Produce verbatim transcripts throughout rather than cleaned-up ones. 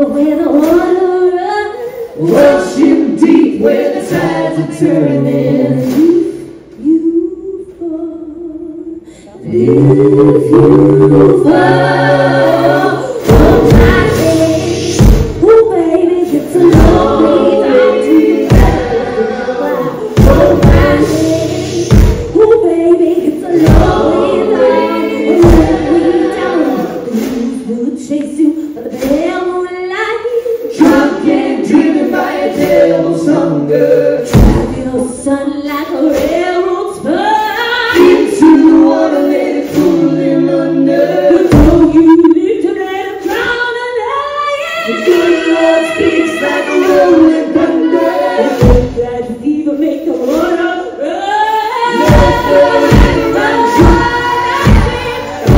where the water runs, ocean deep where the tides are turning. you fall, if you fall from my head, oh baby, get to know me down to oh my head, oh baby, get to know me down, would chase you but the pale moonlight, Drunk and driven by a devil's hunger, drive your sun like a railroad spur into the water, let it pull him under. before you live to let him drown and die. The good Lord speaks like a rolling thunder. That fever make the water run. Let the land run dry.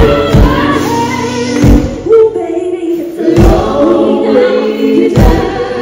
Oh baby, it's a lonely night.